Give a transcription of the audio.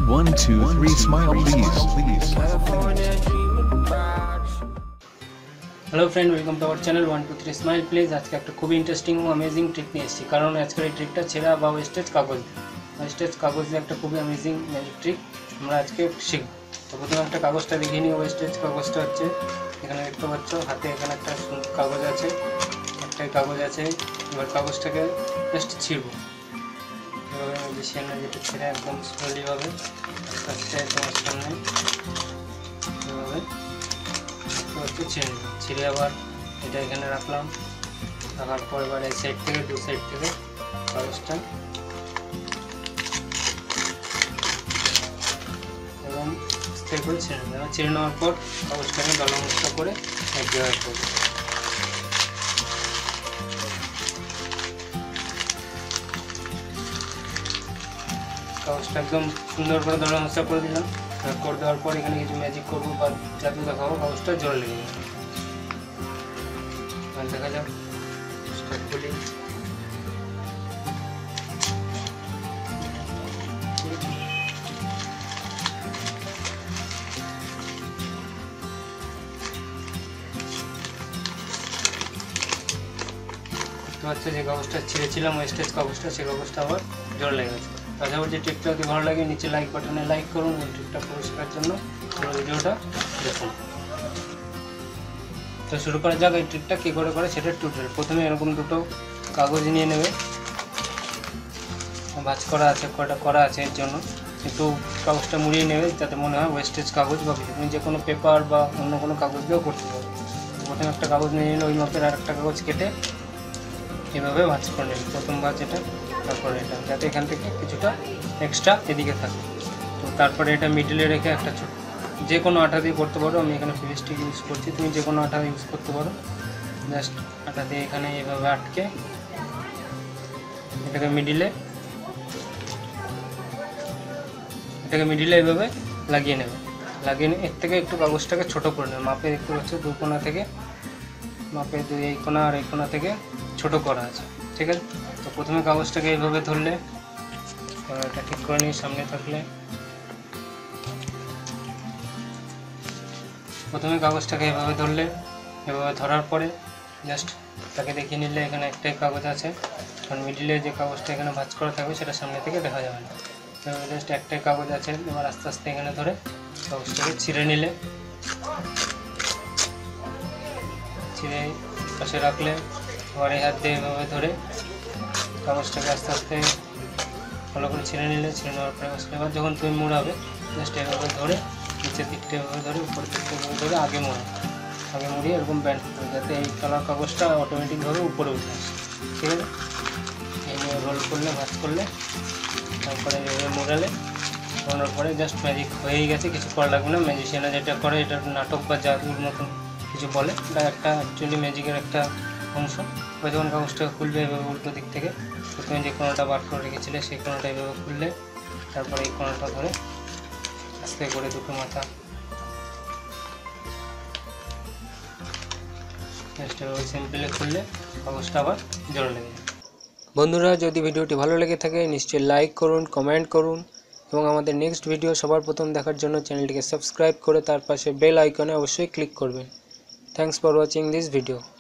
1 2 3 smile please. Hello friend, welcome to our channel 1 2 3 smile please. आज के एक खूब इंटरेस्टिंग और अमेजिंग ट्रिक নিয়ে এসেছি, কারণ আজকের এই ট্রিকটা ছেঁড়া বা ওয়েস্টেজ কাগজ দিয়ে একটা খুবই অ্যামেজিং ম্যাজিক ট্রিক আমরা আজকে শিখব। তো প্রথমে একটা কাগজটা দেখিয়ে নিই। ওয়েস্টেজ কাগজটা হচ্ছে এখানে দেখতে পাচ্ছ, হাতে এখানে একটা কাগজ আছে, একটাই কাগজ আছে। এবার কাগজটাকে জাস্ট ছিঁড়বো। এভাবে ম্যাজিশিয়ানরা যেটা ছেড়ে একদম স্লোলিভাবে আস্তে আস্তে তোমার সামনে এভাবে ছিঁড়ে আবার এটা এখানে রাখলাম। রাখার পর এবার এই সাইড থেকে দু সাইড থেকে কাগজটা এবং স্থির করে ছিঁড়ে নেব। ছিঁড়ে নেওয়ার পর কাগজটাকে দলামুক্ত করে এক জায়গায় করব। কাগজটা একদম সুন্দর করে দলামুক্ত করে দিলাম। করে দেওয়ার পর এখানে কিছু ম্যাজিক করবো বা জাদু দেখাবো। কাগজটা জল লেগে যাবে। দেখা যাক, খুলি। হচ্ছে যে কাগজটা ছিঁড়েছিলাম ওয়েস্টেজ কাগজটা, সেই কাগজটা আবার জল লেগে গেছে। আশা করছি ট্রিকটা যদি ভালো লাগে নিচে লাইক বাটনে লাইক করুন এবং ট্রিকটা পুরো শেখার জন্য পুরো ভিডিওটা দেখুন। তো শুরু করা যাক। এই ট্রিকটা কী করে সেটা টিউটোরিয়াল। প্রথমে এরকম দুটো কাগজ নিয়ে নেবে, ভাঁজ করা আছে, করা আছে। এর জন্য একটু কাগজটা মুড়িয়ে নেবে যাতে মনে হয় ওয়েস্টেজ কাগজ বা কিছু। তুমি যে কোনো পেপার বা অন্য কোনো কাগজ দিয়েও করতে পারো। প্রথমে একটা কাগজ নিয়ে নিলে ওই মাপের আর একটা কাগজ কেটে এভাবে ভাঁজ করে নেবে। প্রথম ভাঁজ এটা, তারপরে এটা, যাতে এখান থেকে কিছুটা এক্সট্রা এদিকে থাকে। তো তারপরে এটা মিডলে রেখে একটা ছোট যে কোনো আঠা দিয়ে করতে পারো। আমি এখানে ফেভিস্টিক ইউজ করছি, তুমি যে কোনো আঠা ইউজ করতে পারো। জাস্ট আঠা দিয়ে এখানে এভাবে আটকে এটাকে মিডিলে এভাবে লাগিয়ে নেবে। লাগিয়ে নিয়ে এর থেকে একটু কাগজটাকে ছোটো করে নেবে। মাপে দেখতে পাচ্ছ দু কোণা থেকে, মাপে এই কোণা আর এই কোণা থেকে ছোটো করা আছে, ঠিক আছে। তো প্রথমে কাগজটাকে এইভাবে ধরলে, এটা ঠিক করে নিয়ে সামনে থাকলে প্রথমে কাগজটাকে এভাবে ধরলে, এভাবে ধরার পরে জাস্ট তাকে দেখিয়ে নিলে এখানে একটাই কাগজ আছে। কারণ মিডিলে যে কাগজটা এখানে ভাঁজ করা থাকবে সেটা সামনে থেকে দেখা যাবে না। জাস্ট একটাই কাগজ আছে। এবার আস্তে আস্তে এখানে ধরে কাগজটাকে ছিঁড়ে নিলে, ছিঁড়ে পাশে রাখলে আবার এই হাত দিয়ে এভাবে ধরে কাগজটাকে আস্তে আস্তে ভালো করে ছিঁড়ে নিলে। ছিঁড়ে নেওয়ার পরে এবার যখন তুমি মোড়াবে জাস্ট এভাবে ধরে নিচের দিকটা এভাবে ধরে উপর দিকটা এভাবে ধরে আগে মুড়িয়ে এরকম ব্যান্ড করবে, যাতে এই কালার কাগজটা অটোমেটিকভাবে উপরে উঠে আসে, ঠিক আছে। এই নিয়ে রোল করলে, ভাঁজ করলে, তারপরে এভাবে মোড়ানোর পরে জাস্ট ম্যাজিক হয়েই গেছে। কিছু করা লাগবে না। ম্যাজিশিয়ানরা যেটা করে এটা নাটক বা জাদুর মতন কিছু বলে, এটা একটা অ্যাকচুয়ালি ম্যাজিকের একটা অংশ। বা যখন কাগজটা খুলবে এভাবে উল্টো দিক থেকে, প্রথমে যে কোণাটা বার করে রেখেছিলে সেই কোণাটা এভাবে খুললে, তারপরে এই কোণাটা ধরে আস্তে করে দুটো মাথা জাস্ট এভাবে সিম্পলি খুললে কাগজটা আবার জোড়া লেগে যাবে। বন্ধুরা, যদি ভিডিওটি ভালো লেগে থাকে নিশ্চয়ই লাইক করুন, কমেন্ট করুন এবং আমাদের নেক্সট ভিডিও সবার প্রথম দেখার জন্য চ্যানেলটিকে সাবস্ক্রাইব করে তার পাশে বেল আইকনে অবশ্যই ক্লিক করবেন। Thanks for watching this video.